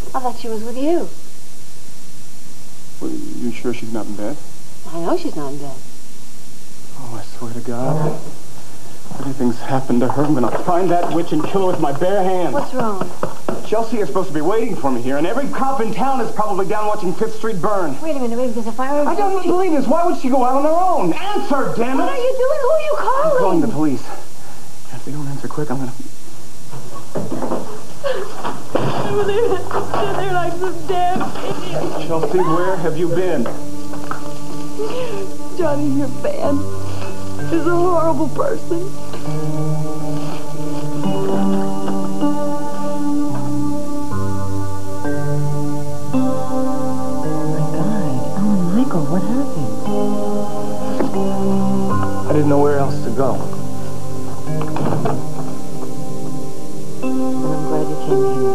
I thought she was with you. Well, you sure she's not in bed? I know she's not in bed. Oh, I swear to God. If anything's happened to her, I'm gonna find that witch and kill her with my bare hands. What's wrong? Chelsea is supposed to be waiting for me here, and every cop in town is probably down watching 5th Street burn. Wait a minute, there's a fire. I don't believe this. Why would she go out on her own? Answer, damn it! What are you doing? Who are you calling? I'm calling the police. If they don't answer quick, I'm gonna... I believe it. Sit there like some damn idiot. Chelsea, where have you been? Johnny, your fan is a horrible person. Alan-Micheal, what happened? I didn't know where else to go. And I'm glad you came here.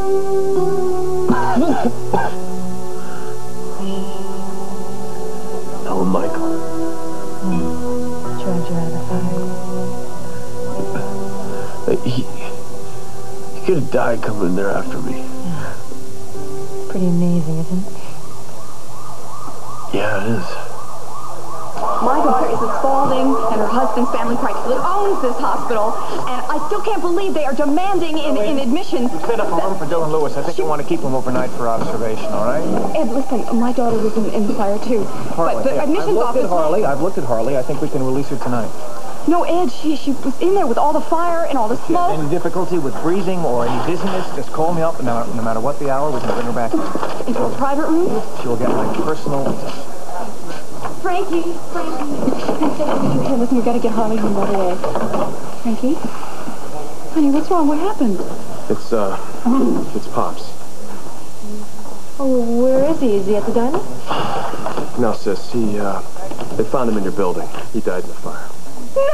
Alan-Micheal. Dragged you out of the fire. He could have died coming in there after me. Yeah. Pretty amazing, isn't it? Yeah, it is. Michael is Spaulding, and her husband's family practically owns this hospital, and I still can't believe they are demanding in admission. Set up a room for Dylan Lewis. I think you want to keep him overnight for observation, all right? Ed, listen, my daughter was in the fire, too. Harley, But the admissions office... I've looked at Harley. I think we can release her tonight. No, Ed, she was in there with all the fire and all the smoke. Any difficulty with breathing or any dizziness, just call me up, and no matter what the hour, we can bring her back. Into a private room? She will get my personal attention. Frankie. Hey, listen, we gotta get Harley home right away. Frankie? Honey, what's wrong? What happened? It's Pops. Oh, where is he? Is he at the diner? No, sis, they found him in your building. He died in the fire. No!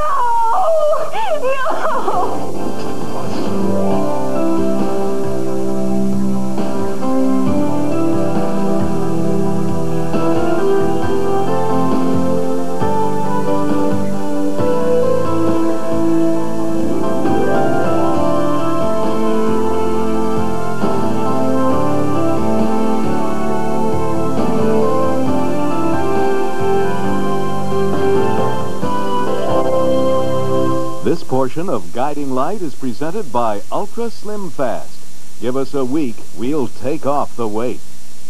This portion of Guiding Light is presented by Ultra Slim Fast. Give us a week, we'll take off the weight.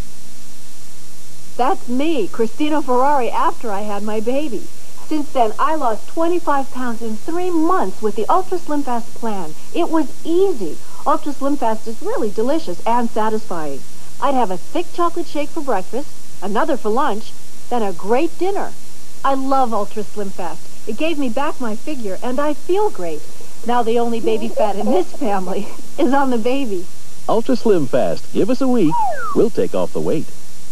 That's me, Christina Ferrari, after I had my baby. Since then, I lost 25 pounds in 3 months with the Ultra Slim Fast plan. It was easy. Ultra Slim Fast is really delicious and satisfying. I'd have a thick chocolate shake for breakfast, another for lunch, then a great dinner. I love Ultra Slim Fast. It gave me back my figure, and I feel great. Now the only baby fat in this family is on the baby. Ultra Slim Fast. Give us a week. We'll take off the weight.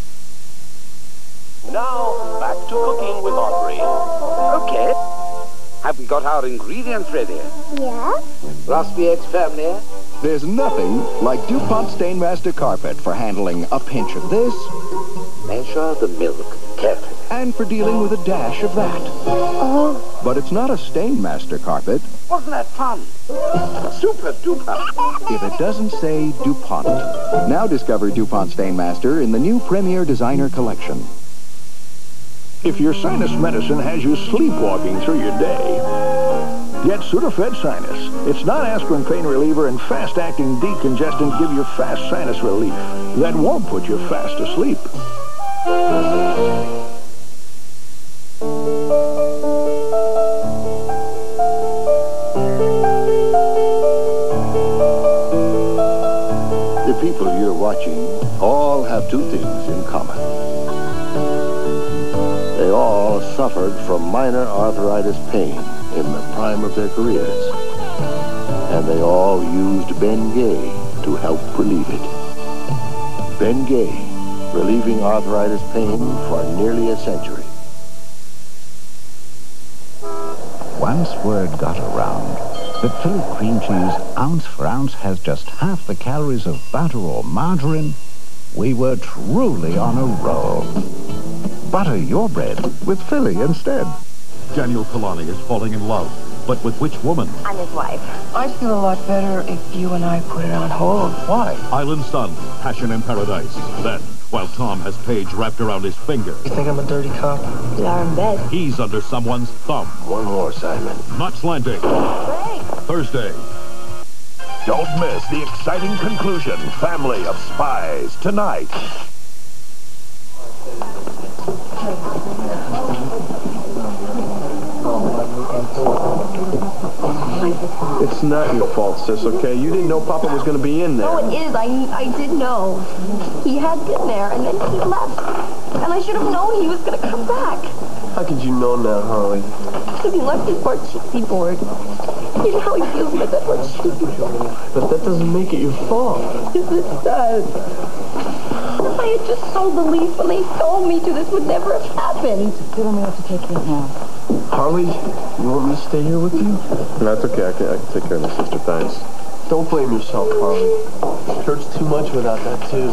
Now, back to cooking with Audrey. Okay. Have we got our ingredients ready? Yeah. Raspberry eggs family. There's nothing like DuPont Stainmaster Carpet for handling a pinch of this. Measure the milk carefully. And for dealing with a dash of that. Oh. But it's not a Stainmaster carpet. Wasn't that fun? Super duper. If it doesn't say DuPont. Now discover DuPont Stainmaster in the new Premier Designer Collection. If your sinus medicine has you sleepwalking through your day, get Sudafed Sinus. Its non-aspirin pain reliever and fast-acting decongestant give you fast sinus relief that won't put you fast asleep. The people you're watching all have two things in common. They all suffered from minor arthritis pain in the prime of their careers. And they all used Bengay to help relieve it. Bengay, relieving arthritis pain for nearly a century. Once word got around that Phillip cream cheese ounce for ounce has just half the calories of butter or margarine, we were truly on a roll. Butter your bread with Philly instead. Daniel Kalani is falling in love, But with which woman? I'm his wife. I'd feel a lot better if you and I put it on hold. Why? Island Sun, Passion in Paradise. Then, while Tom has Paige wrapped around his finger. You think I'm a dirty cop? We are in bed. He's under someone's thumb. One more, Simon. Knots Landing. Great. Thursday. Don't miss the exciting conclusion, Family of Spies, tonight. It's not your fault, sis, okay? You didn't know Papa was going to be in there. Oh, it is. I did know. He had been there, and then he left. And I should have known he was going to come back. How could you know now, Harley? Because he left his Barchisi board. You know how he feels about that Barchisi board. But that doesn't make it your fault. Yes, it does. If I had just sold the lease when they told me to, this would never have happened. You don't have to take you now. Harley, you want me to stay here with you? That's okay. I can take care of my sister, thanks. Don't blame yourself, Harley. It hurts too much without that, too.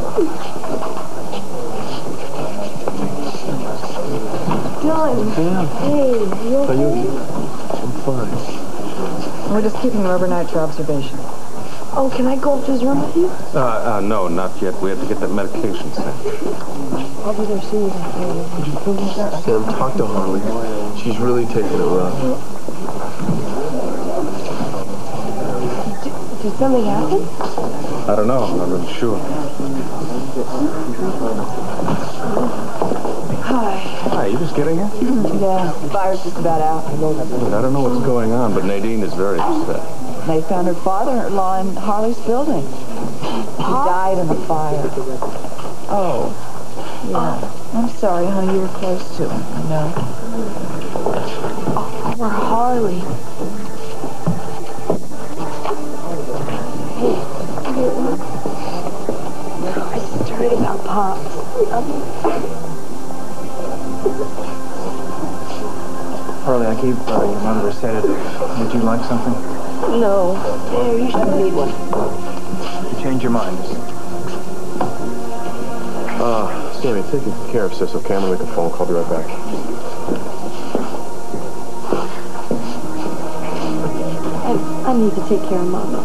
Dylan. Damn. Hey, you okay? Are you okay? I'm fine. We're just keeping her overnight for observation. Oh, can I go up to his room with you? No, not yet. We have to get that medication sent. I'll be there soon. Sam, talk to Harley. She's really taking it rough. Did something happen? I don't know. I'm not really sure. Hi, you just getting here? Yeah, the fire's just about out. I don't know what's going on, but Nadine is very upset. They found her father-in-law in Harley's building. He died in the fire. Oh. Yeah. I'm sorry, honey. You were close to him. I know. Oh, poor Harley. I stirred about Pops. Harley, I gave your mother a sedative. Would you like something? No. There, you shouldn't need one. You change your mind. Sammy, take care of sis, okay? I'm gonna make a phone call. I'll be right back. I need to take care of Mama.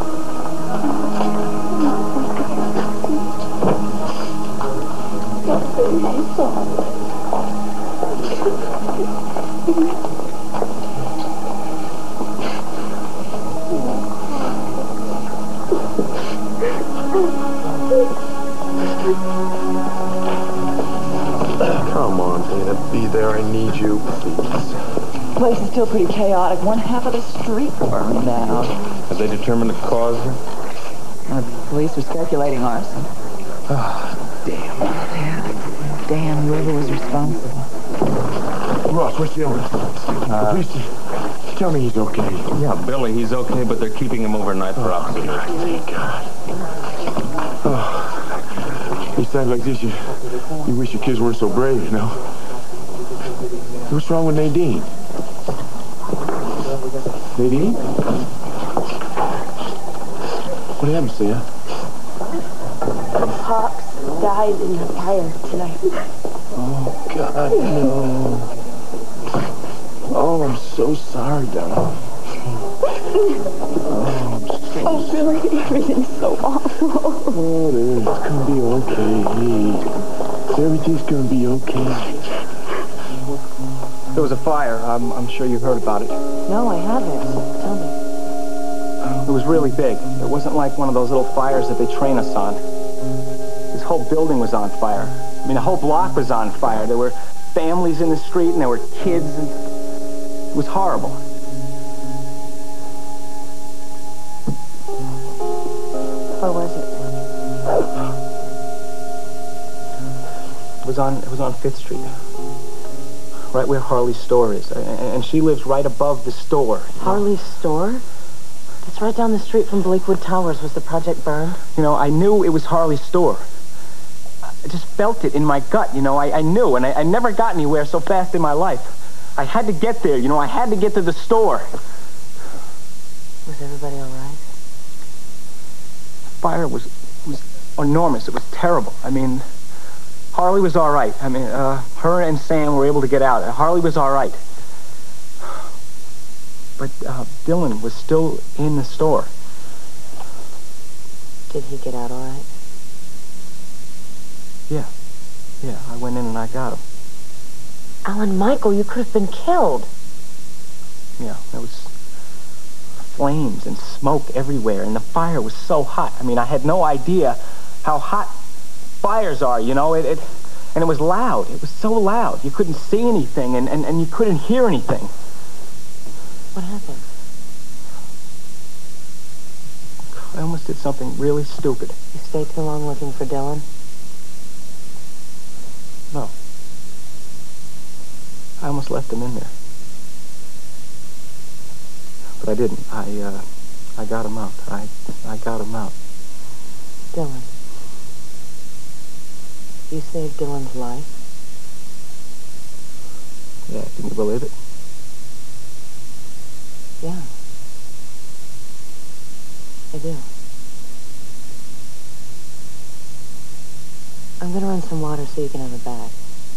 I'm sorry. Come on, Dana. Be there. I need you, please. The place is still pretty chaotic. One half of the street burned down. Have they determined the cause? The police are speculating arson. Oh, damn. Yeah. Damn, whoever was responsible. Ross, what's the evidence? Please tell me he's okay. Yeah, Billy, he's okay, but they're keeping him overnight for observation. Thank God. These times like this, you wish your kids weren't so brave, you know? What's wrong with Nadine? Nadine? What happened, Sia? Pops died in the fire tonight. Oh, God, no. Oh, I'm so sorry, darling. Oh, Billy, everything's so awful. Oh, it is. It's gonna be okay. Everything's gonna be okay. There was a fire. I'm sure you heard about it. No, I haven't. Tell me. It was really big. It wasn't like one of those little fires that they train us on. This whole building was on fire. I mean, the whole block was on fire. There were families in the street, and there were kids, and it was horrible. Where was it? It was on 5th Street. Right where Harley's store is. And she lives right above the store. Harley's store? That's right down the street from Blakewood Towers. Was the project burned? You know, I knew it was Harley's store. I just felt it in my gut, you know. I knew, and I never got anywhere so fast in my life. I had to get there, you know. I had to get to the store. Was everybody all right? The fire was enormous. It was terrible. I mean, Harley was all right. I mean, her and Sam were able to get out. Harley was all right. But Dylan was still in the store. Did he get out all right? Yeah. Yeah, I went in and I got him. Alan-Micheal, you could have been killed. Yeah, there was flames and smoke everywhere, and the fire was so hot. I mean, I had no idea how hot fires are, you know. And it was loud. It was so loud. You couldn't see anything, and you couldn't hear anything. What happened? I almost did something really stupid. You stayed too long looking for Dylan? No. I almost left him in there. But I didn't. I got him out. I got him out. Dylan. You saved Dylan's life? Yeah, can you believe it? Yeah. I do. I'm gonna run some water so you can have a bath.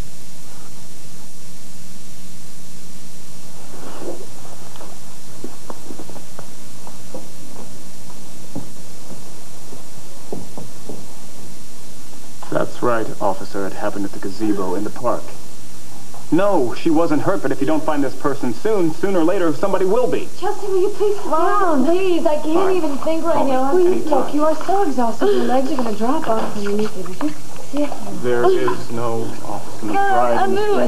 That's right, officer. It happened at the gazebo in the park. No, she wasn't hurt, but if you don't find this person soon, sooner or later somebody will be. Chelsea, will you please sit down? Please, I can't even think right now. Please, look, you are so exhausted. Your legs are going to drop off underneath you. Just sit. There is no officer McBride in the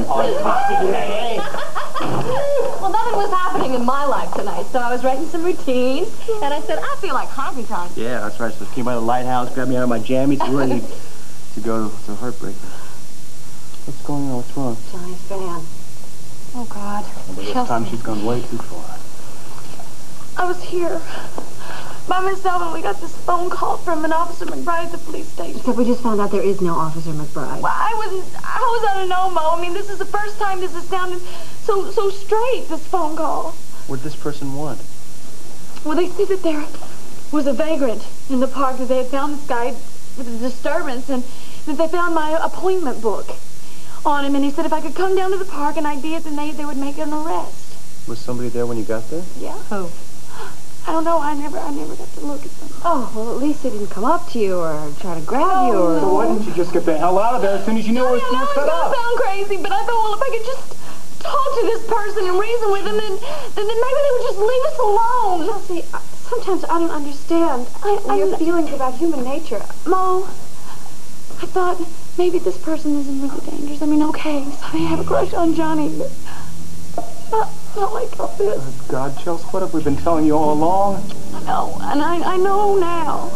Well, nothing was happening in my life tonight, so I was writing some routines, and I said, I feel like honky tonk. Yeah, that's right. So came by the lighthouse, grabbed me out of my jammies, ready to go to heartbreak. What's going on? What's wrong? Johnny's fan. Oh, God. This time she's gone way too far. I was here by myself, and we got this phone call from an Officer McBride at the police station. Except we just found out there is no Officer McBride. Well, I was out of no-mo. I mean, this is the first time this has sounded so straight, this phone call. What did this person want? Well, they said that there was a vagrant in the park, that they had found this guy with a disturbance, and that they found my appointment book on him, and he said if I could come down to the park and ID it, then they would make an arrest. Was somebody there when you got there? Yeah. Who? I don't know. I never got to look at them. Oh, well, at least they didn't come up to you or try to grab you or... So why didn't you just get the hell out of there as soon as you knew it was set up? It's gonna sound crazy, but I thought, well, if I could just talk to this person and reason with them, then maybe they would just leave us alone. Chelsea, sometimes I don't understand your feelings about human nature. Mo, I thought maybe this person isn't really dangerous. I mean, okay, so I have a crush on Johnny, but not like all this. Oh, God, Chelsea, what have we been telling you all along? I know, and I know now.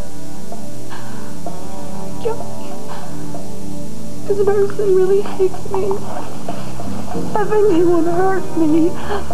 Johnny, this person really hates me. I think he would hurt me.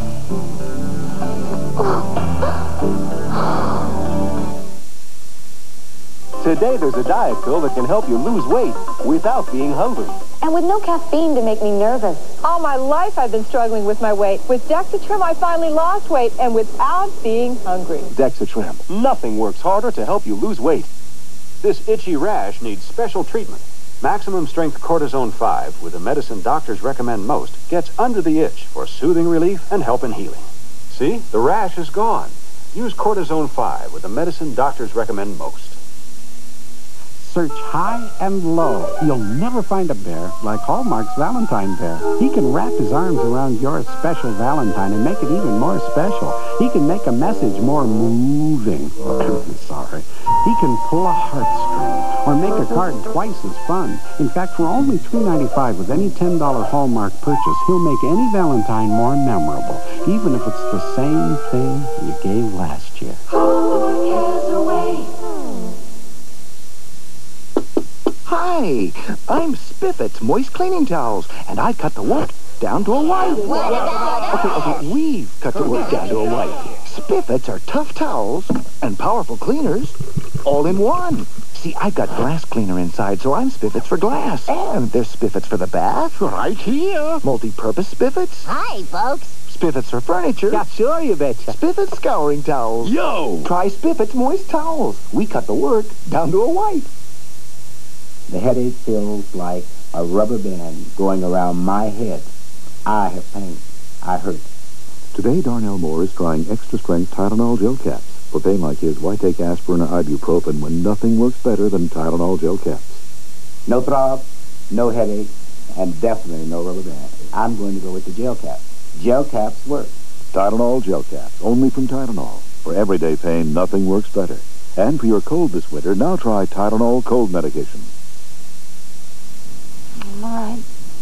Today there's a diet pill that can help you lose weight without being hungry. And with no caffeine to make me nervous. All my life I've been struggling with my weight. With Dexatrim, I finally lost weight, and without being hungry. Dexatrim. Nothing works harder to help you lose weight. This itchy rash needs special treatment. Maximum strength cortisone 5, with the medicine doctors recommend most, gets under the itch for soothing relief and help in healing. See? The rash is gone. Use cortisone 5 with the medicine doctors recommend most. Search high and low. You'll never find a bear like Hallmark's Valentine Bear. He can wrap his arms around your special Valentine and make it even more special. He can make a message more moving. Sorry. He can pull a heartstring or make a card twice as fun. In fact, for only $3.95 with any $10 Hallmark purchase, he'll make any Valentine more memorable, even if it's the same thing you gave last year. Hi, I'm Spiffet's Moist Cleaning Towels, and I cut the work down to a white. Okay, we've cut the work down to a white. Spiffet's are tough towels and powerful cleaners all in one. See, I've got glass cleaner inside, so I'm Spiffet's for glass. And there's Spiffet's for the bath. Right here. Multi-purpose Spiffet's. Hi, folks. Spiffet's for furniture. Yeah, sure, you betcha. Spiffet's scouring towels. Yo! Try Spiffet's Moist Towels. We cut the work down to a white. The headache feels like a rubber band going around my head. I have pain. I hurt. Today, Darnell Moore is trying extra-strength Tylenol gel caps. For pain like his, why take aspirin or ibuprofen when nothing works better than Tylenol gel caps? No throb, no headache, and definitely no rubber band. I'm going to go with the gel caps. Gel caps work. Tylenol gel caps, only from Tylenol. For everyday pain, nothing works better. And for your cold this winter, now try Tylenol cold medication. All right.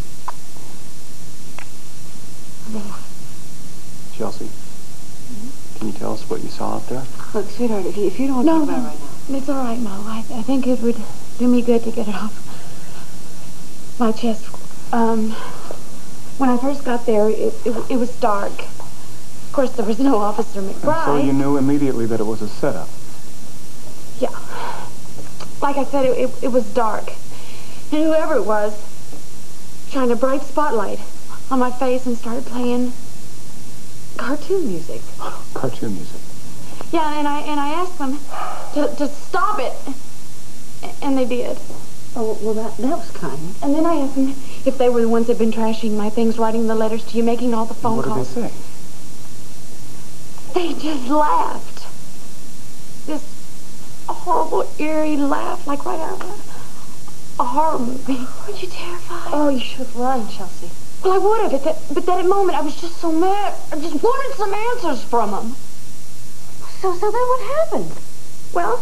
Chelsea, can you tell us what you saw out there? Look, sweetheart, if you don't want to talk about it right now. It's all right, Mo. I think it would do me good to get it off my chest. When I first got there, it was dark. Of course, there was no Officer McBride. So you knew immediately that it was a setup? Yeah. Like I said, it was dark. And whoever it was shined a bright spotlight on my face and started playing cartoon music. Cartoon music? Yeah, and I asked them to stop it. And they did. Oh, well, that was kind. And then I asked them if they were the ones that had been trashing my things, writing the letters to you, making all the phone calls. What did they say? They just laughed. This horrible, eerie laugh, like right out of a horror movie. Weren't you terrified? Oh, you should have run, Chelsea. Well, I would have, but that moment, I was just so mad. I just wanted some answers from them. So then what happened? Well,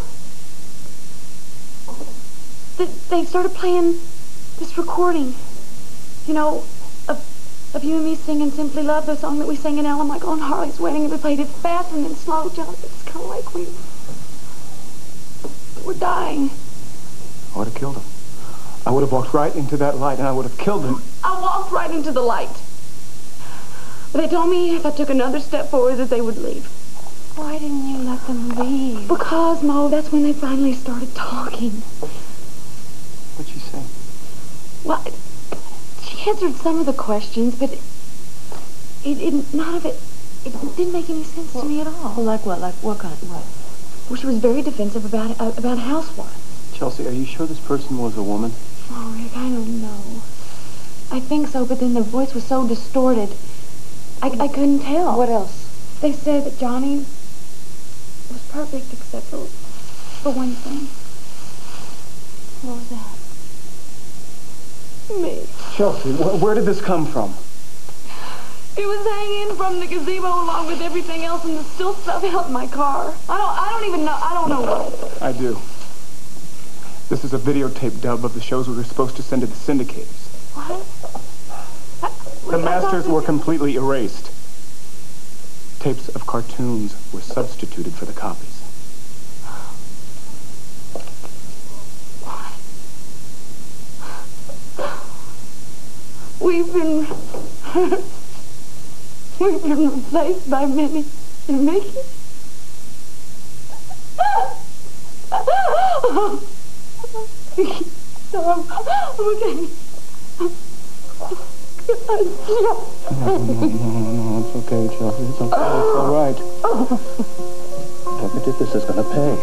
they started playing this recording, you know, of you and me singing Simply Love, the song that we sang in Alan-Micheal and Harley's wedding, and we played it fast and then slow, John. It's kind of like we were dying. I would have killed him. I would have walked right into that light and I would have killed him. I walked right into the light. But they told me if I took another step forward that they would leave. Why didn't you let them leave? Because, Mo, that's when they finally started talking. What'd she say? Well, she answered some of the questions, but none of it didn't make any sense to me at all. Well, like what? Like what kind? What? Well, she was very defensive about housewives. Chelsea, are you sure this person was a woman? Oh, Rick, I don't know. I think so, but then their voice was so distorted, I couldn't tell. What else? They said that Johnny was perfect except for one thing. What was that? Me. Chelsea, where did this come from? It was hanging from the gazebo along with everything else, and there's still stuff out in my car. I don't even know. I don't know what. I do. This is a videotape dub of the shows we were supposed to send to the syndicators. What? The masters were completely erased. Tapes of cartoons were substituted for the copies. We've been replaced by Minnie and Mickey. Okay. No, it's okay, Chelsea. It's okay. It's all right. Look at this is gonna pay.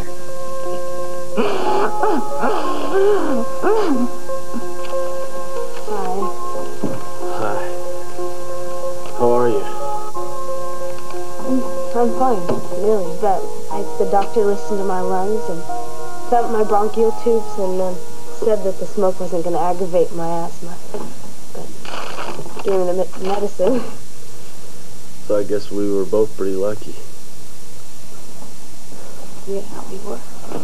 Hi. How are you? I'm fine, really, but the doctor listened to my lungs and felt my bronchial tubes and said that the smoke wasn't going to aggravate my asthma. But gave me the medicine. So I guess we were both pretty lucky. Yeah, we were.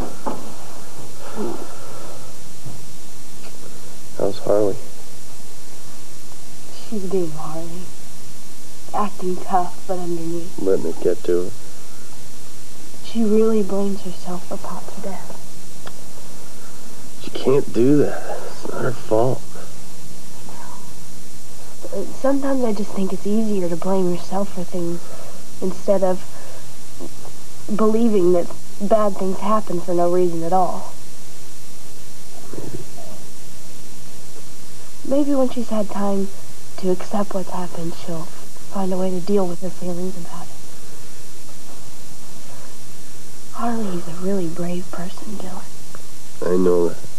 How's Harley? She's being Harley. Acting tough, but underneath. Letting it get to her. She really blames herself for Pop's death. She can't do that. It's not her fault. Sometimes I just think it's easier to blame yourself for things instead of believing that bad things happen for no reason at all. Maybe when she's had time to accept what's happened, she'll find a way to deal with her feelings about it. Harley's a really brave person, Dylan. I know that.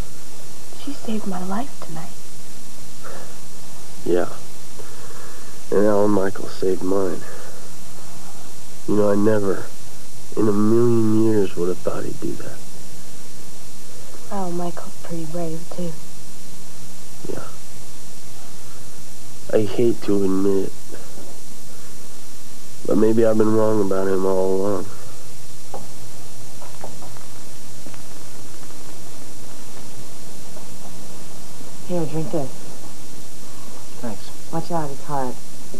She saved my life tonight. Yeah. And Alan-Micheal saved mine. You know, I never, in a million years, would have thought he'd do that. Alan-Micheal's pretty brave, too. Yeah. I hate to admit it, but maybe I've been wrong about him all along. Here, drink this. Thanks. Watch out, it's hard.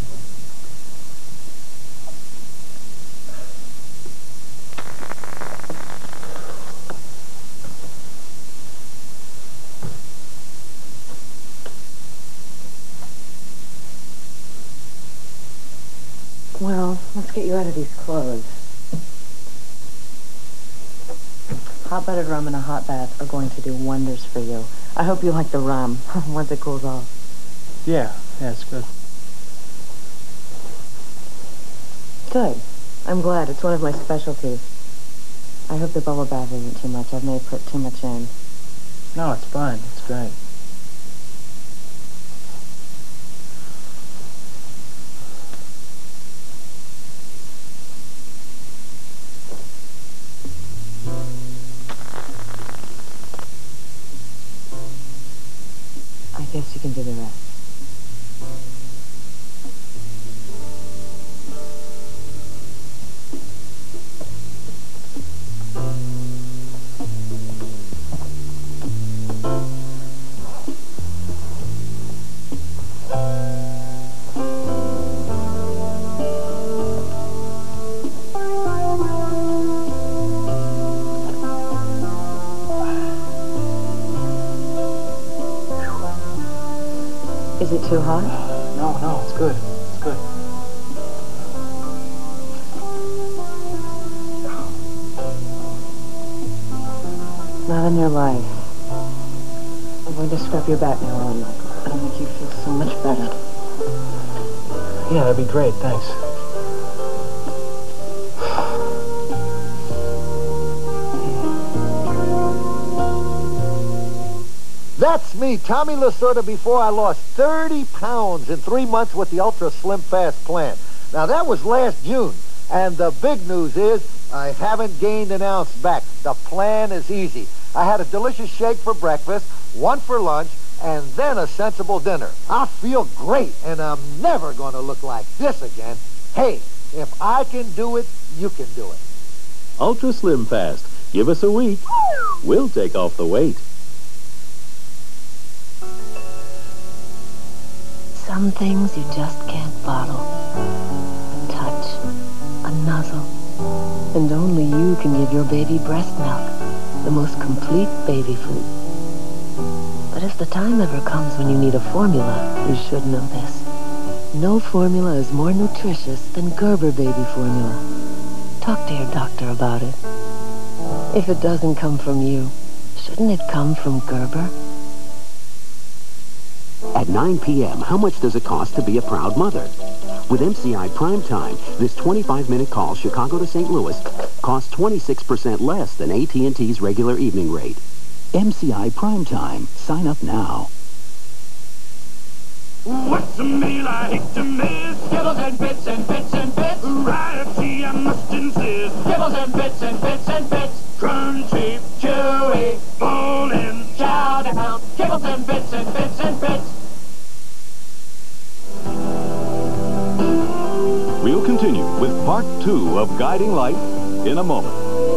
Well, let's get you out of these clothes. Hot buttered rum and a hot bath are going to do wonders for you. I hope you like the rum once it cools off. Yeah, it's good. Good. I'm glad. It's one of my specialties. I hope the bubble bath isn't too much. I may put too much in. No, it's fine. It's great. I guess you can do the rest. Is it too hot? No, it's good. It's good. Not in your life. I'm going to scrub your back now, Alan-Micheal. It'll make you feel so much better. Yeah, that'd be great. Thanks. That's me, Tommy Lasorda, before I lost 30 pounds in 3 months with the Ultra Slim Fast plan. Now, that was last June, and the big news is I haven't gained an ounce back. The plan is easy. I had a delicious shake for breakfast, one for lunch, and then a sensible dinner. I feel great, and I'm never going to look like this again. Hey, if I can do it, you can do it. Ultra Slim Fast. Give us a week. We'll take off the weight. Some things you just can't bottle. A touch, a nuzzle. And only you can give your baby breast milk, the most complete baby food. But if the time ever comes when you need a formula, you should know this. No formula is more nutritious than Gerber baby formula. Talk to your doctor about it. If it doesn't come from you, shouldn't it come from Gerber? At 9 p.m., how much does it cost to be a proud mother? With MCI Primetime, this 25-minute call Chicago to St. Louis costs 26% less than AT&T's regular evening rate. MCI Primetime. Sign up now. What's a meal I hate to miss? Kibbles and bits and bits and bits. Variety I must insist. Kibbles and bits and bits and bits. Crunchy, chewy, full in, chow down. Kibbles and bits and bits and bits. We'll continue with part 2 of Guiding Light in a moment.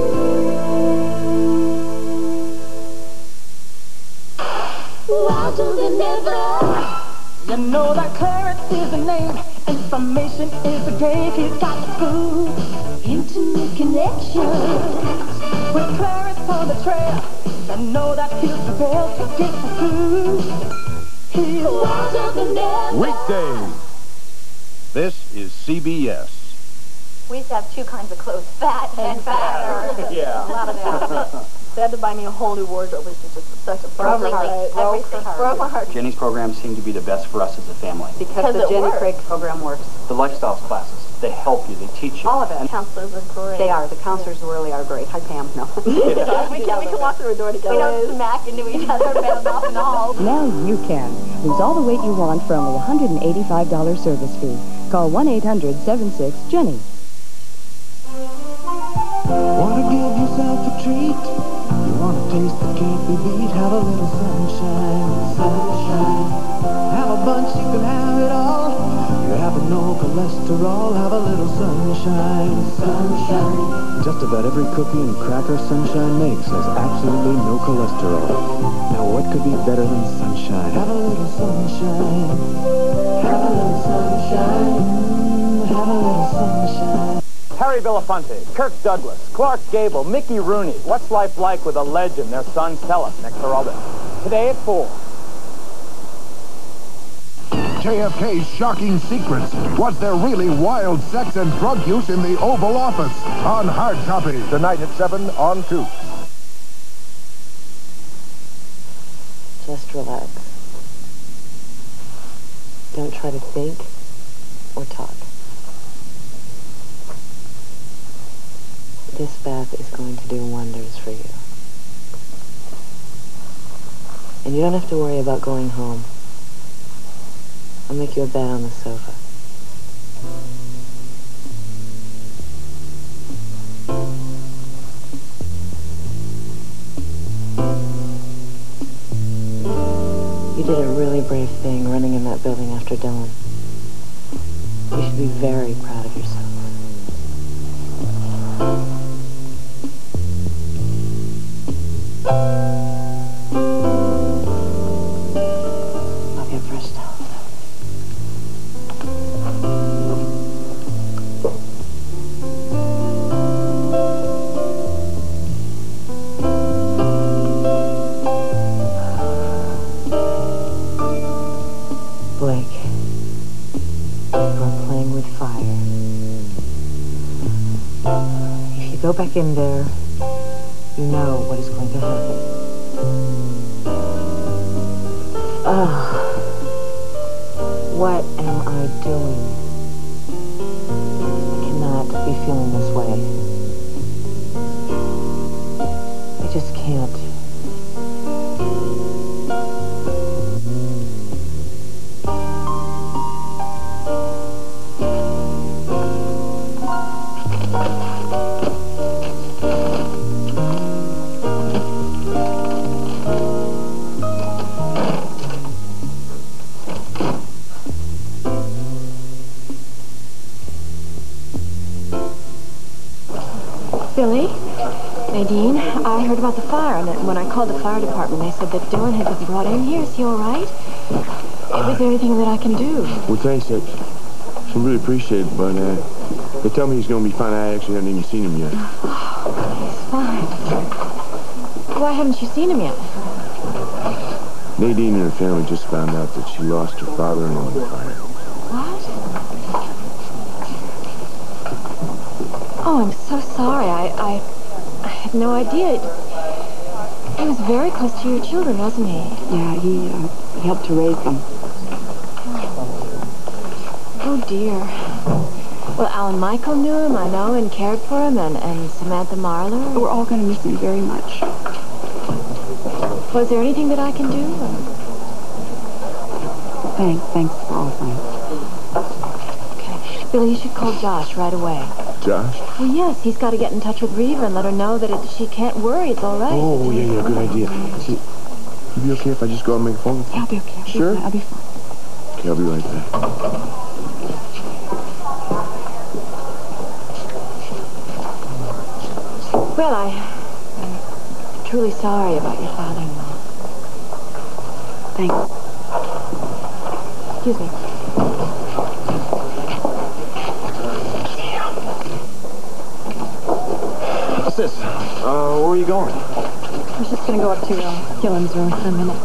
Why do they never? You know that Clarence is the name, information is the game. He's got the food, intimate connection with Clarence on the trail. I know that he'll prevail to get the food. He's wiser than ever. Weekdays. This is CBS. We used to have two kinds of clothes, fat and fatter. Yeah. A lot of that. They had to buy me a whole new wardrobe, which is just such a broke my heart. Broke my heart. Jenny's programs seem to be the best for us as a family. Because the Jenny Craig program works. The lifestyle classes. They help you. They teach you. All of it. Counselors are great. They are. The counselors really are great. Hi, Pam. No. we can walk through a door together. We don't smack into each other, mouth and all. Now you can. Lose all the weight you want for only $185 service fee. Call 1-800-76-JENNY. Wanna give yourself a treat? You want a taste that can't be beat? Have a little sunshine, sunshine. Have a bunch, you can have it all. You're having no cholesterol. Have a little sunshine, sunshine. Just about every cookie and cracker Sunshine makes has absolutely no cholesterol. Now what could be better than sunshine? Have a little sunshine. Have a little sunshine. Have a little sunshine. Harry Belafonte, Kirk Douglas, Clark Gable, Mickey Rooney. What's life like with a legend? Their son Phillip, next to Robin. Today at 4. JFK's shocking secrets. Was there really wild sex and drug use in the Oval Office? On hard copy, tonight at 7 on 2. Just relax. Don't try to think or talk. This bath is going to do wonders for you. And you don't have to worry about going home. I'll make you a bed on the sofa. You did a really brave thing running in that building after Dylan. You should be very proud of yourself. I'll get fresh towels. Blake, you're playing with fire. If you go back in there, you know what is going to happen. What am I doing? I cannot be feeling this way. I just can't. Billy? Nadine, I heard about the fire, and when I called the fire department, they said that Dylan had been brought in here. Is he all right? Is there anything that I can do? Well, thanks. I really appreciate it, but they tell me he's going to be fine. I actually haven't even seen him yet. He's fine. Why haven't you seen him yet? Nadine and her family just found out that she lost her father-in-law in the fire. What? Oh, I'm so sorry. I had no idea. He was very close to your children, wasn't he? Yeah, he helped to raise them. Oh, dear. Well, Alan-Micheal knew him, I know, and cared for him, and Samantha Marler. We're all going to miss him very much. Was there anything that I can do? Thanks for all things. Okay. Billy, you should call Josh right away. Josh? Well, yes, he's got to get in touch with Reva and let her know that she can't worry. It's all right. Oh, yeah, good idea. See, you be okay if I just go out and make a phone call? Yeah, I'll be okay. Sure? I'll be fine. Okay, I'll be right back. Well, I'm truly sorry about your father-in-law. Thanks. Excuse me. What's this? Where are you going? I was just going to go up to Gillen's room for a minute.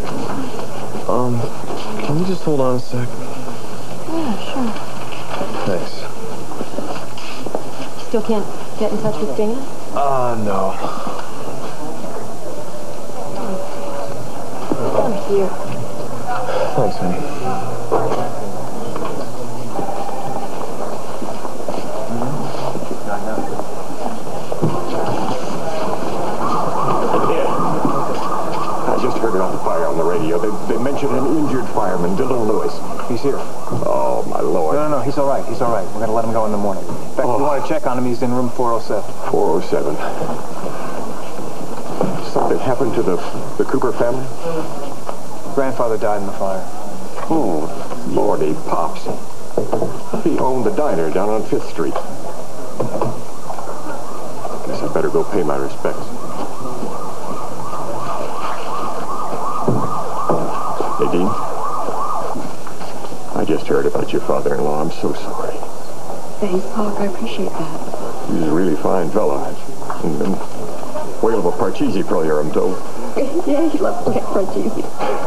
Can you just hold on a sec? Yeah, sure. Thanks. Still can't get in touch with Dana? No. I'm here. Thanks, honey. heard about the fire on the radio. They mentioned an injured fireman, Dylan Lewis. He's here. Oh, my Lord. No, he's all right. He's all right. We're going to let him go in the morning. In fact, if you want to check on him, he's in room 407. 407. Something happened to the Cooper family? Grandfather died in the fire. Oh, Lordy, Pops. He owned the diner down on 5th Street. Guess I better go pay my respects. Nadine, I just heard about your father-in-law. I'm so sorry. Thanks, Hawk. I appreciate that. He's a really fine fella. And whale of a Parcheesi failure, I'm told. Yeah, he loves to get Parcheesi.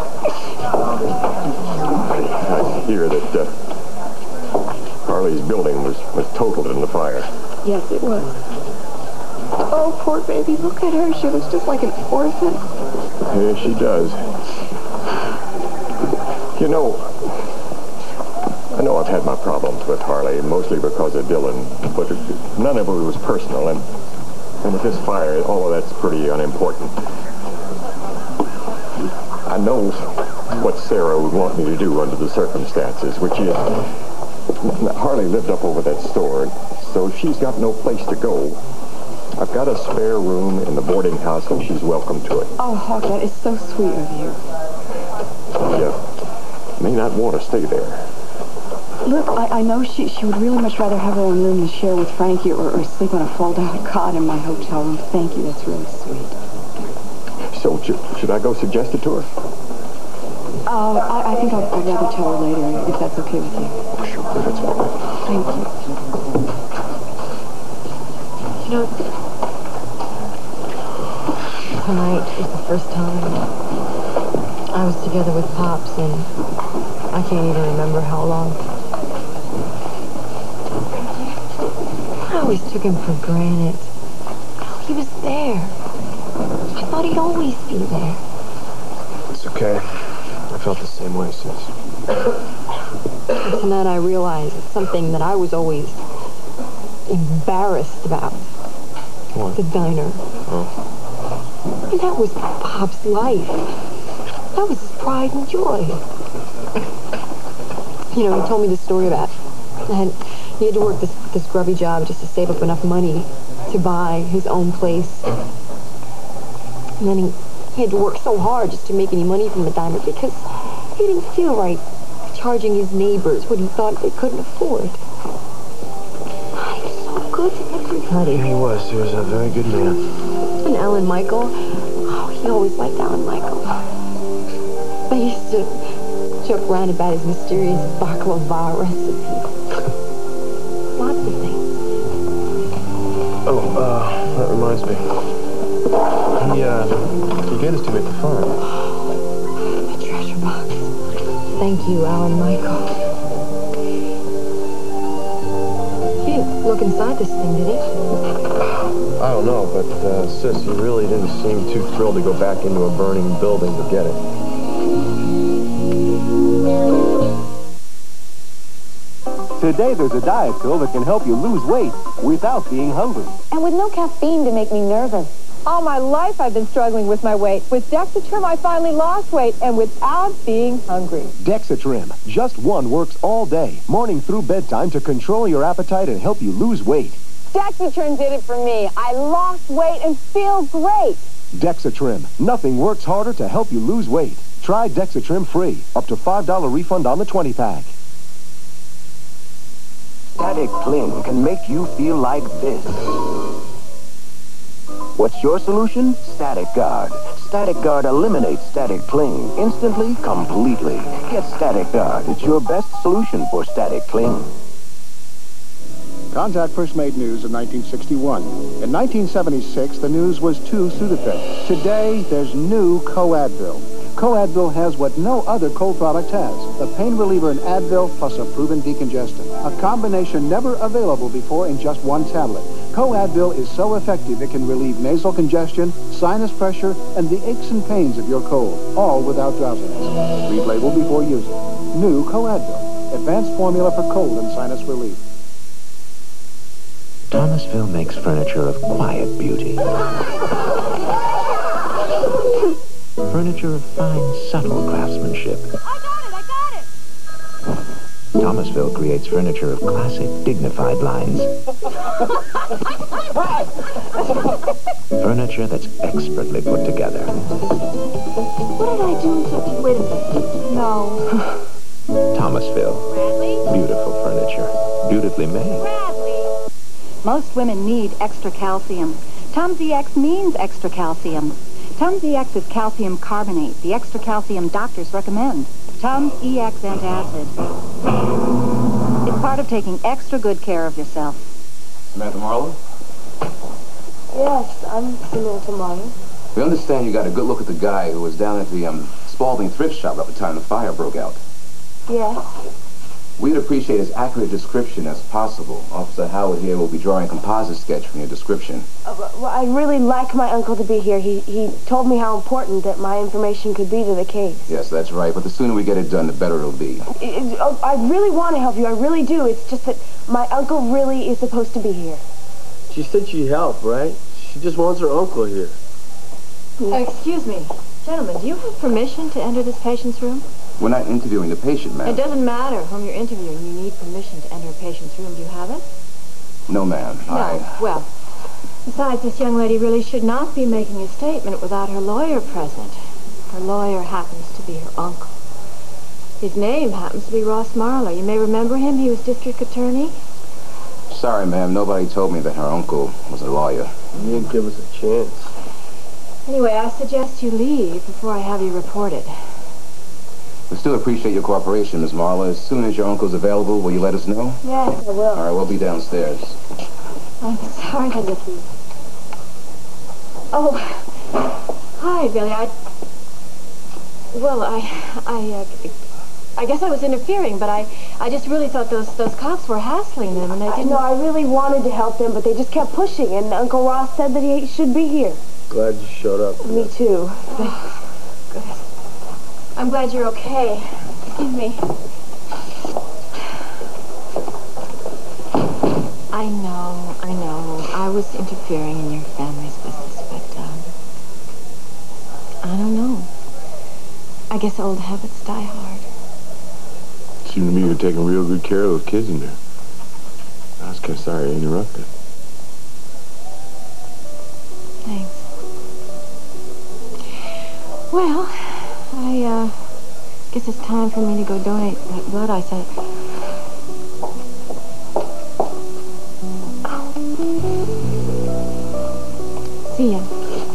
I hear that Harley's building was totaled in the fire. Yes, it was. Oh, poor baby. Look at her. She looks just like an orphan. Yeah, she does. You know, I know I've had my problems with Harley, mostly because of Dylan, but none of it was personal, and with this fire, all of that's pretty unimportant. I know what Sarah would want me to do under the circumstances, which is, Harley lived up over that store, so she's got no place to go. I've got a spare room in the boarding house, and she's welcome to it. Oh, Hawk, that is so sweet of you. Yeah. May not want to stay there. Look, I know she would really much rather have her own room than share with Frankie or sleep on a fold-out cot in my hotel room. Thank you, that's really sweet. So, should I go suggest it to her? I think I'd rather tell her later, if that's okay with you. Oh, sure, that's fine. Thank you. You know, tonight was the first time I was together with Pops, and I can't even remember how long. I always took him for granted. He was there. I thought he'd always be there. It's okay. I felt the same way, sis. And tonight I realized it's something that I was always embarrassed about. What? The diner. Oh. And that was Pop's life. That was his pride and joy. You know, he told me the story about and he had to work this grubby job just to save up enough money to buy his own place. And then he had to work so hard just to make any money from the diner because he didn't feel right charging his neighbors what he thought they couldn't afford. He was so good to everybody. He was a very good man. And Alan-Micheal, oh, he always liked Alan-Micheal. They used to joke around about his mysterious baklava recipe. Lots of things. Oh, that reminds me. He gave this to me at the farm. A treasure box. Thank you, Alan-Micheal. He didn't look inside this thing, did he? I don't know, but, sis, he really didn't seem too thrilled to go back into a burning building to get it. Today there's a diet pill that can help you lose weight without being hungry. And with no caffeine to make me nervous. All my life I've been struggling with my weight. With Dexatrim I finally lost weight and without being hungry. Dexatrim, just one, works all day, morning through bedtime to control your appetite and help you lose weight. Dexatrim did it for me. I lost weight and feel great. Dexatrim, nothing works harder to help you lose weight. Try Dexatrim free. Up to $5 refund on the 20-pack. Static Cling can make you feel like this. What's your solution? Static Guard. Static Guard eliminates static cling instantly, completely. Get Static Guard. It's your best solution for static cling. Contact first made news in 1961. In 1976, the news was 2 Sudafed. Today, there's new Co-Advil. Co-Advil has what no other cold product has. The pain reliever in Advil plus a proven decongestant. A combination never available before in just one tablet. Co-Advil is so effective it can relieve nasal congestion, sinus pressure, and the aches and pains of your cold, all without drowsiness. Read label before using. New Co-Advil. Advanced formula for cold and sinus relief. Thomasville makes furniture of quiet beauty. Furniture of fine, subtle craftsmanship. I got it! Thomasville creates furniture of classic, dignified lines. Furniture that's expertly put together. What did I do to... Wait a minute. No. Thomasville. Bradley? Beautiful furniture. Beautifully made. Bradley! Most women need extra calcium. Tums EX means extra calcium. Tums EX is calcium carbonate, the extra calcium doctors recommend. Tums EX antacid. It's part of taking extra good care of yourself. Samantha Marlowe? Yes, I'm Samantha Marlowe. We understand you got a good look at the guy who was down at the Spalding thrift shop at the time the fire broke out. Yes. We'd appreciate as accurate description as possible. Officer Howard here will be drawing a composite sketch from your description. Well, I'd really like my uncle to be here. He told me how important that my information could be to the case. Yes, that's right, but the sooner we get it done, the better it'll be. I really want to help you. I really do. It's just that my uncle really is supposed to be here. She said she'd help, right? She just wants her uncle here. Excuse me. Gentlemen, do you have permission to enter this patient's room? We're not interviewing the patient, ma'am. It doesn't matter whom you're interviewing. You need permission to enter a patient's room. Do you have it? No, ma'am. No. Well, besides, this young lady really should not be making a statement without her lawyer present. Her lawyer happens to be her uncle. His name happens to be Ross Marlowe. You may remember him. He was district attorney. Sorry, ma'am. Nobody told me that her uncle was a lawyer. You didn't give us a chance. Anyway, I suggest you leave before I have you reported. We still appreciate your cooperation, Miss Marlowe. As soon as your uncle's available, will you let us know? Yes, I will. All right, we'll be downstairs. I'm sorry to get you. Oh, hi, Billy. I guess I was interfering, but I just really thought those cops were hassling them, and I didn't... No, I really wanted to help them, but they just kept pushing, and Uncle Ross said that he should be here. Glad you showed up. Me too. Thanks. Good. I'm glad you're okay. Excuse me. I know. I was interfering in your family's business, but, I don't know. I guess old habits die hard. Seemed to me you're taking real good care of those kids in there. I was kind of sorry I interrupted. Thanks. Well, I guess it's time for me to go donate that blood I sent. See ya.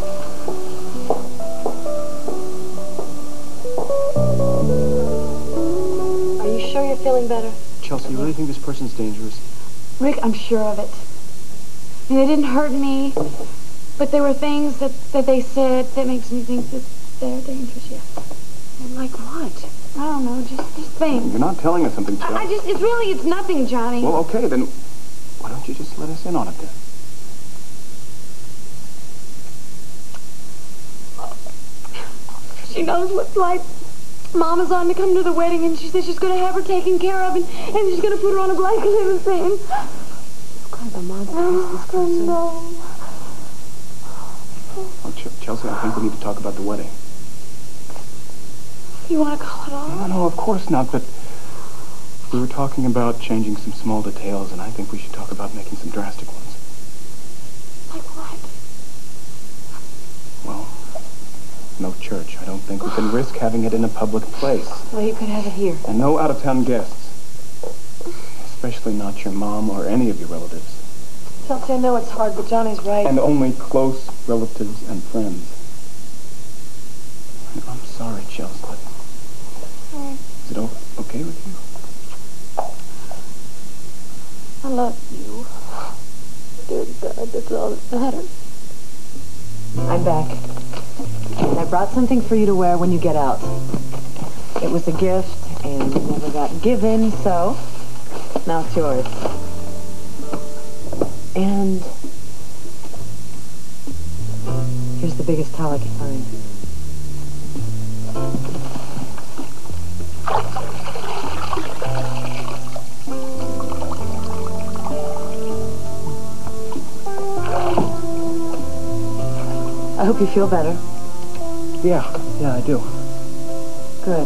Are you sure you're feeling better? Chelsea, you really think this person's dangerous? Rick, I'm sure of it. I mean, they didn't hurt me, but there were things that they said that makes me think that they're dangerous, yes. And like what? I don't know, just things. You're not telling us something, Chelsea. It's nothing, Johnny. Well, okay, then why don't you just let us in on it then? She knows what flight Mama's on to come to the wedding, and she says she's going to have her taken care of, and she's going to put her on a black limousine. What kind of a monster is this person? No. Oh, Chelsea, I think we need to talk about the wedding. You want to call it off? No, of course not, but we were talking about changing some small details, and I think we should talk about making some drastic ones. Like what? Well, no church. I don't think we can risk having it in a public place. Well, you could have it here. And no out-of-town guests. Especially not your mom or any of your relatives. Chelsea, I know it's hard, but Johnny's right. And only close relatives and friends. I'm sorry, Chelsea, but is it okay with you? I love you. Dear God, that's all that matters. I'm back. And I brought something for you to wear when you get out. It was a gift, and it never got given, so now it's yours. And here's the biggest towel I could find. I hope you feel better. Yeah, I do. Good.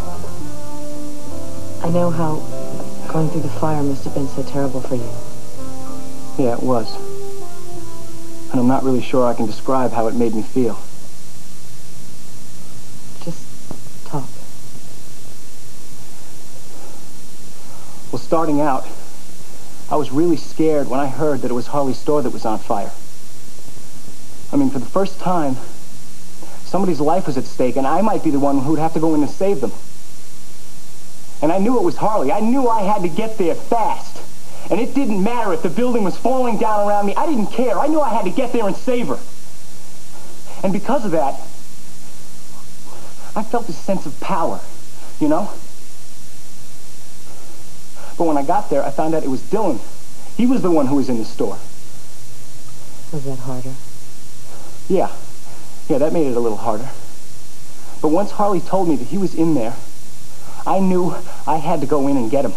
I know how going through the fire must have been so terrible for you. Yeah, it was. And I'm not really sure I can describe how it made me feel. Just talk. Well, starting out, I was really scared when I heard that it was Harley's store that was on fire. I mean, for the first time, somebody's life was at stake, and I might be the one who would have to go in and save them. And I knew it was Harley. I knew I had to get there fast. And it didn't matter if the building was falling down around me. I didn't care. I knew I had to get there and save her. And because of that, I felt this sense of power, you know? But when I got there, I found out it was Dylan. He was the one who was in the store. Was that harder? Yeah, that made it a little harder. But once Harley told me that he was in there, I knew I had to go in and get him.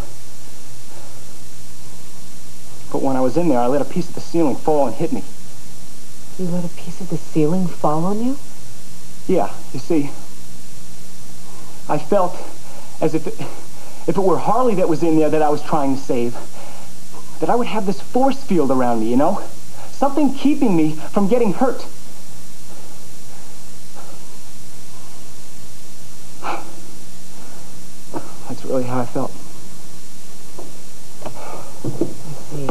But when I was in there, I let a piece of the ceiling fall and hit me. You let a piece of the ceiling fall on you? Yeah, you see, I felt as if it were Harley that was in there that I was trying to save, that I would have this force field around me, you know? Something keeping me from getting hurt. That's really how I felt. I see.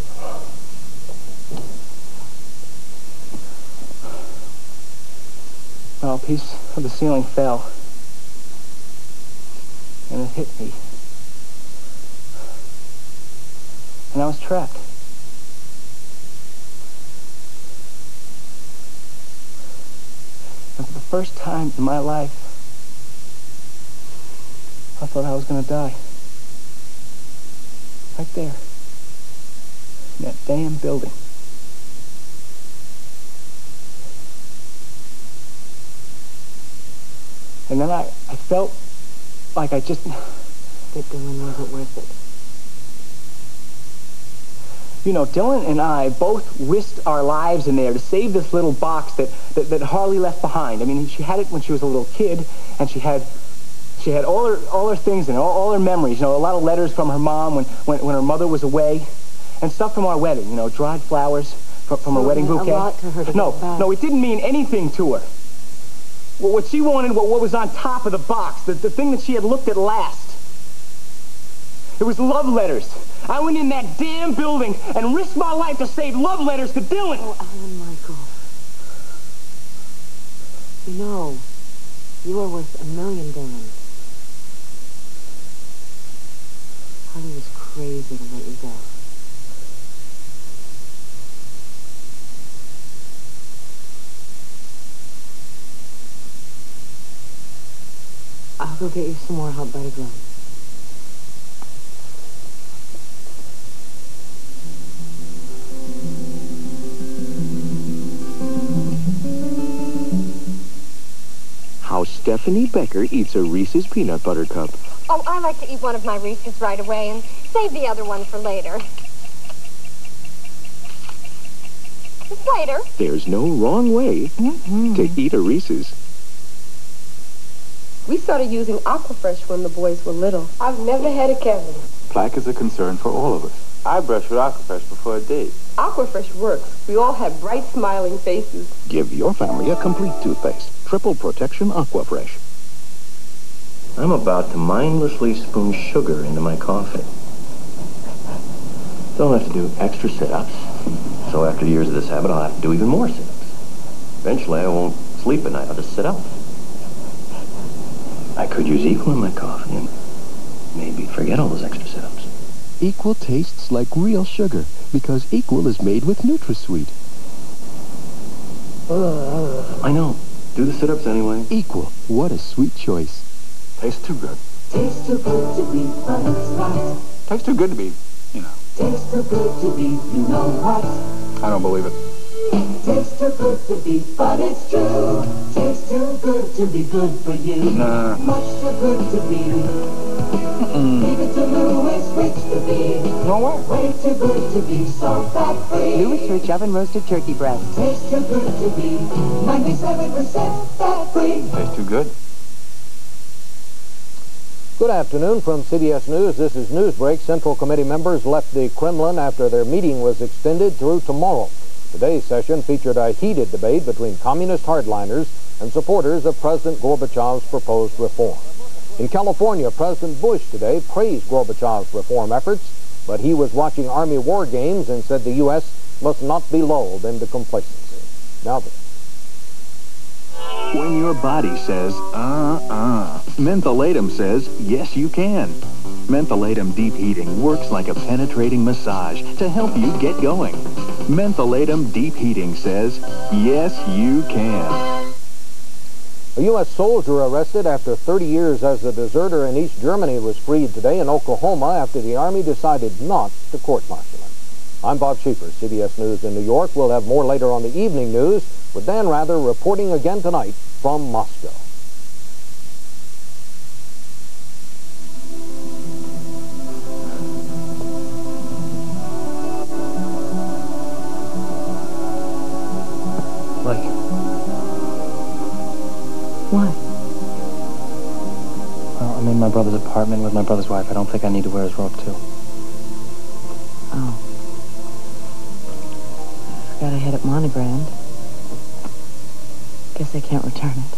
Well, a piece of the ceiling fell, and it hit me. And I was trapped. And for the first time in my life, I thought I was going to die. Right there. In that damn building. And then I felt like I just... That Dylan wasn't worth it. You know, Dylan and I both risked our lives in there to save this little box that Harley left behind. I mean, she had it when she was a little kid, and she had all her things in it, all her memories. You know, a lot of letters from her mom when her mother was away, and stuff from our wedding. You know, dried flowers from her wedding bouquet. A lot to her to get back. No, it didn't mean anything to her. What she wanted, what was on top of the box, the thing that she had looked at last. It was love letters. I went in that damn building and risked my life to save love letters to Dylan. Oh, Alan-Micheal. You know, you are worth $1 million, Dylan. Harley was crazy to let you go. I'll go get you some more hot butter gloves. How Stephanie Becker eats a Reese's peanut butter cup. Oh, I like to eat one of my Reese's right away and save the other one for later. Just later. There's no wrong way to eat a Reese's. We started using Aquafresh when the boys were little. I've never had a cavity. Plaque is a concern for all of us. I brush with Aquafresh before a date. Aquafresh works. We all have bright, smiling faces. Give your family a complete toothpaste. Triple Protection Aquafresh. I'm about to mindlessly spoon sugar into my coffee. Don't have to do extra sit-ups. So after years of this habit, I'll have to do even more sit-ups. Eventually, I won't sleep at night. I'll just sit up. I could use Equal in my coffee and maybe forget all those extra sit-ups. Equal tastes like real sugar because Equal is made with NutraSweet. I know. Do the sit-ups anyway. Equal. What a sweet choice. Tastes too good. Tastes too good to be, but it's right. Tastes too good to be, you know. Tastes too good to be, you know what? I don't believe it. Tastes too good to be, but it's true. Tastes too good to be good for you. Nah. Much too good to be. Leave it to Louis rich to be. No way. Way too good to be so fat-free. Louis Rich Oven Roasted Turkey Breast. Tastes too good to be 97% fat-free. Tastes too good. Good afternoon from CBS News. This is Newsbreak. Central Committee members left the Kremlin after their meeting was extended through tomorrow. Today's session featured a heated debate between communist hardliners and supporters of President Gorbachev's proposed reform. In California, President Bush today praised Gorbachev's reform efforts, but he was watching Army war games and said the U.S. must not be lulled into complacency. Now this. When your body says, Mentholatum says, yes, you can. Mentholatum Deep Heating works like a penetrating massage to help you get going. Mentholatum Deep Heating says, yes, you can. A U.S. soldier arrested after 30 years as a deserter in East Germany was freed today in Oklahoma after the Army decided not to court-martial him. I'm Bob Schieffer, CBS News in New York. We'll have more later on the evening news with Dan Rather reporting again tonight from Moscow. What? Well, I'm in my brother's apartment with my brother's wife. I don't think I need to wear his robe, too. Oh. I forgot I had it monogrammed. Guess I can't return it.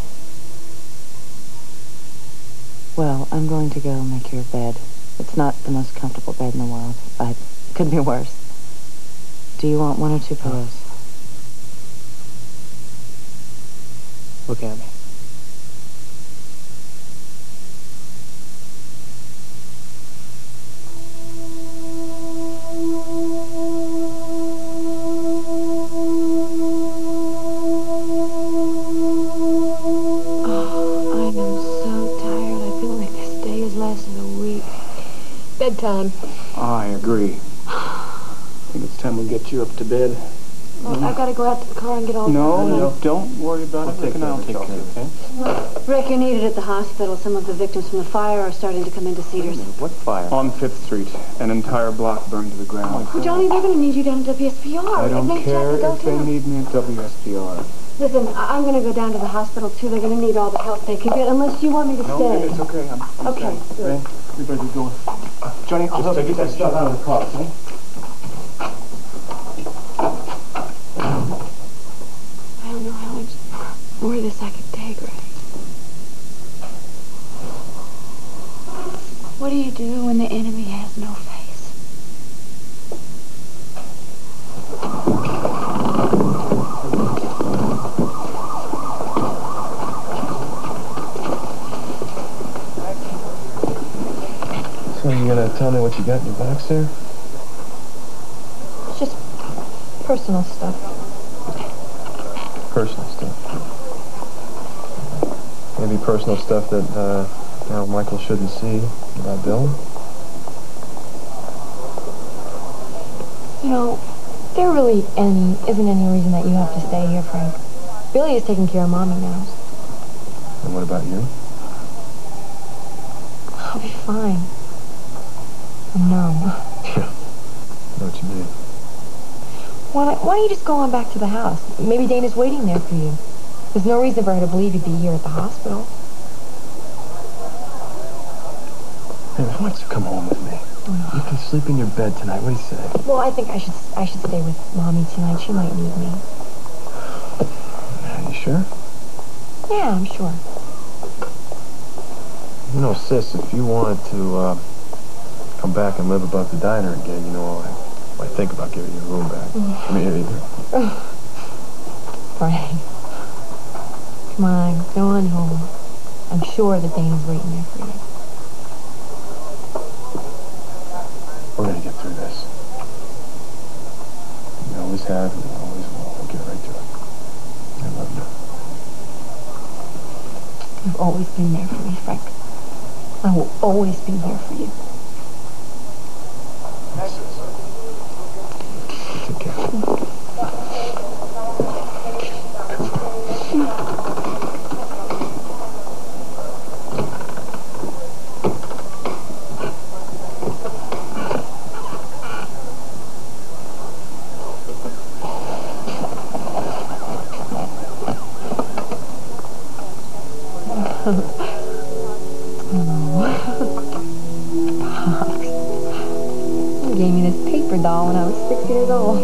Well, I'm going to go make your bed. It's not the most comfortable bed in the world, but it could be worse. Do you want one or two pillows? Look at me. Bedtime. I agree. I think it's time we get you up to bed. Well, I've got to go out to the car and get all the... No, don't worry about it. I'll take care of it, okay? Rick, you're needed at the hospital. Some of the victims from the fire are starting to come into Cedars. What fire? On 5th Street. An entire block burned to the ground. Oh, Johnny, they're going to need you down at WSPR. I don't care if they need me at WSPR. Listen, I'm going to go down to the hospital, too. They're going to need all the help they can get, unless you want me to stay. No, it's okay. I'm okay, good. We better go. Johnny, I'll help you get that stuff out of the car, okay? I don't know how much more of this I could take, Ray. What do you do when the enemy has no face? So you gonna tell me what you got in your box there? It's just personal stuff. Personal stuff. Maybe personal stuff that Michael shouldn't see about Bill. You know, there really isn't any reason that you have to stay here, Frank. Billy is taking care of Mommy now. And what about you? I'll be fine. I'm numb. Yeah, I know what you mean. Why don't you just go on back to the house? Maybe Dana's waiting there for you. There's no reason for her to believe you'd be here at the hospital. Hey, why don't you come home with me? You can sleep in your bed tonight. What do you say? Well, I think I should stay with Mommy tonight. She might need me. Are you sure? Yeah, I'm sure. You know, sis, if you wanted to come back and live above the diner again, you know, I think about giving you a room back. Come here. Frank. Come on, go on home. I'm sure that Dana's waiting there for you. We're gonna get through this. We always have, and we always will. We'll get right to it. I love you. You've always been there for me, Frank. I will always be here for you. Take care. Pops. You gave me this paper doll when I was 6 years old.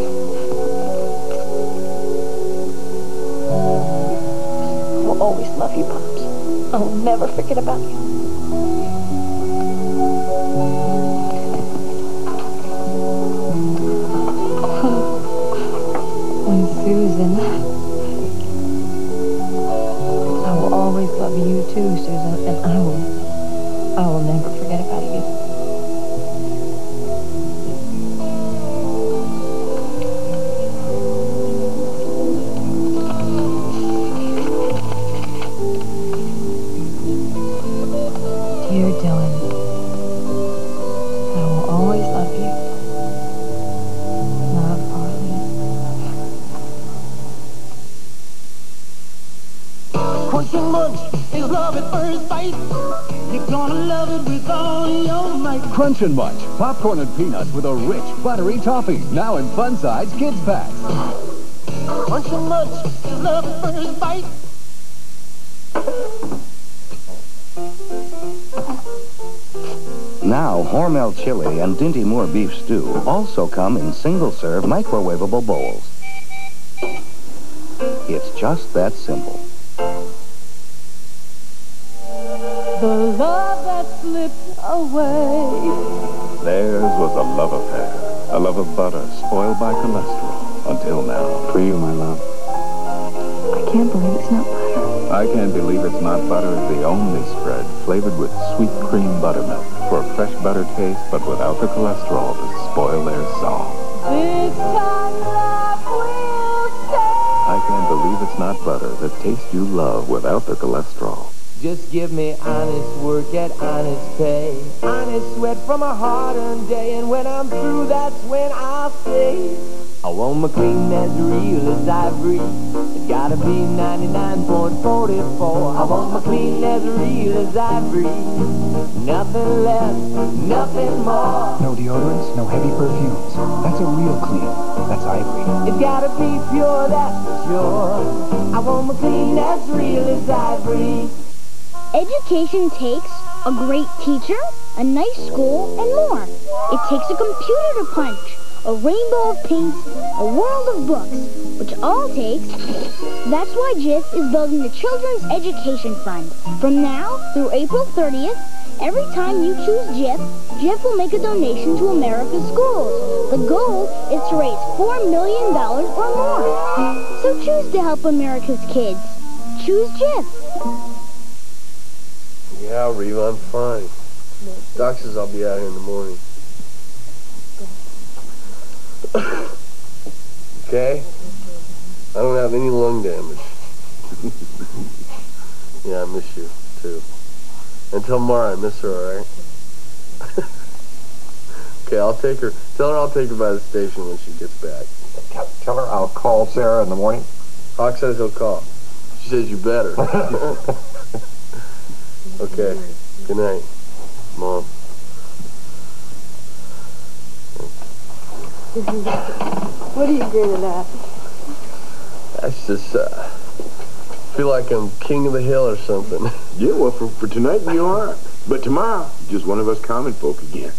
I will always love you, Pops. I will never forget about you. And Susan. I will always love you too, Susan, and I will never forget about you. Dear Dylan, I will always love you. Love, Harley. Crunching munch is love at first bite. You're gonna love it with all your might. Crunch and Munch, popcorn and peanuts with a rich, buttery topping. Now in fun-size kids packs. Crunching munch is love at first bite. Now, Hormel chili and Dinty Moore beef stew also come in single-serve microwavable bowls. It's just that simple. The love that slipped away. Theirs was a love affair, a love of butter spoiled by cholesterol. Until now. For you, my love. I can't believe it's not butter. I Can't Believe It's Not Butter is the only spread flavored with sweet cream buttermilk for a fresh butter taste, but without the cholesterol to spoil their song. This time love will stay. I Can't Believe It's Not Butter, the taste you love without the cholesterol. Just give me honest work at honest pay. Honest sweat from a hard-earned day. And when I'm through, that's when I'll say, I want my clean as real as ivory. It's gotta be 99.44. I want my clean as real as ivory. Nothing less, nothing more. No deodorants, no heavy perfumes. That's a real clean. That's ivory. It's gotta be pure, that's for sure. I want my clean as real as ivory. Education takes a great teacher, a nice school, and more. It takes a computer to punch, a rainbow of paints, a world of books, which all takes... That's why JIF is building the Children's Education Fund. From now through April 30th, every time you choose JIF, JIF will make a donation to America's schools. The goal is to raise $4 million or more. So choose to help America's kids. Choose JIF. Yeah, Reva, I'm fine. Doc says I'll be out here in the morning. Okay? I don't have any lung damage. Yeah, I miss you, too. And tell Mara I miss her, alright? Okay, I'll take her. Tell her I'll take her by the station when she gets back. Tell her I'll call Sarah in the morning. Hawk says he'll call. She says you better. Okay. Good night, Mom. What are you grinning at? That's just, feel like I'm king of the hill or something. Yeah, well, for tonight you are. But tomorrow, just one of us common folk again.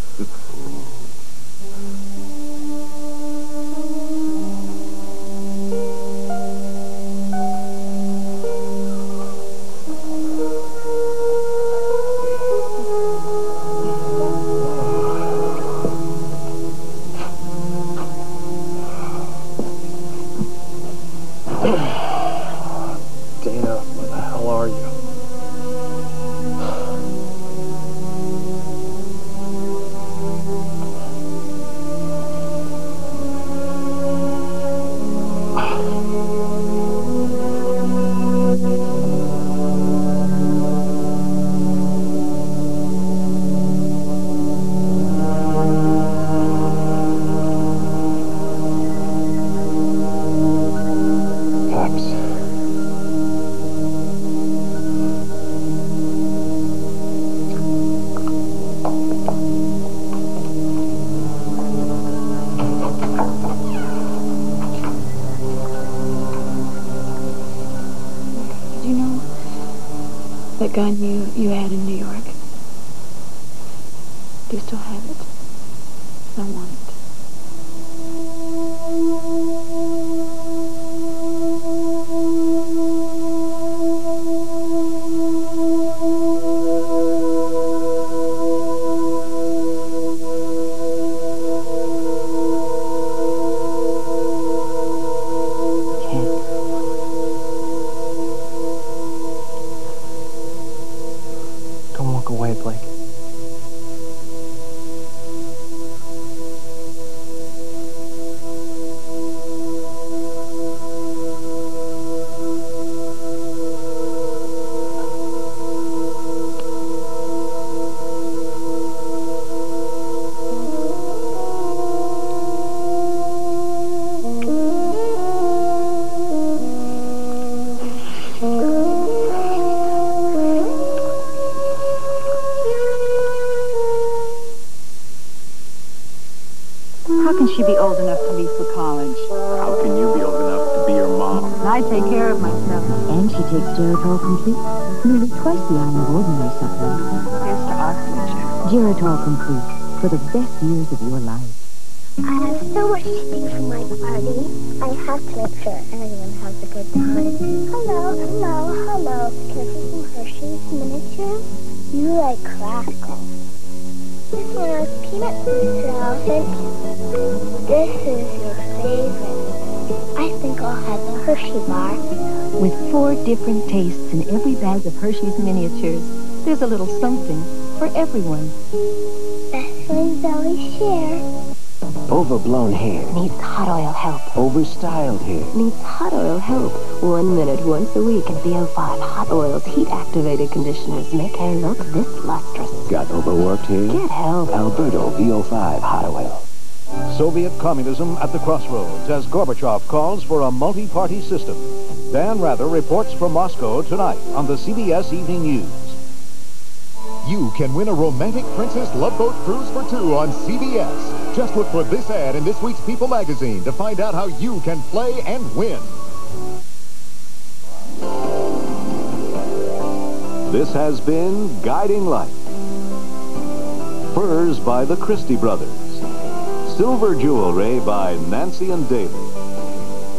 That gun you had in New York. do still have it. I want it. Don't walk away, Blake. How can she be old enough to leave for college? How can you be old enough to be your mom? I take care of myself. And she takes Geritol Complete, nearly twice the iron of ordinary supplements. Here's to our future. Geritol Complete, for the best years of your life. I have so much to do for my party. I have to make sure everyone has a good time. Hello, hello, hello. Can I see some Hershey's miniatures? You like classical. This one has peanut butter. Thank you. This is your favorite. I think I'll have the Hershey bar. With 4 different tastes in every bag of Hershey's miniatures, there's a little something for everyone. Best friends always share. Overblown hair needs hot oil help. Overstyled hair needs hot oil help. 1 minute once a week, and VO5 Hot Oil's heat-activated conditioners make hair look this lustrous. Got overworked hair? Get help. Alberto VO5 Hot Oil. Soviet communism at the crossroads as Gorbachev calls for a multi-party system. Dan Rather reports from Moscow tonight on the CBS Evening News. You can win a romantic princess love boat cruise for 2 on CBS. Just look for this ad in this week's People magazine to find out how you can play and win. This has been Guiding Light. Furs by the Christie Brothers. Silver Jewelry by Nancy and David.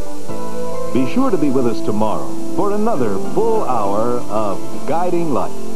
Be sure to be with us tomorrow for another full hour of Guiding Light.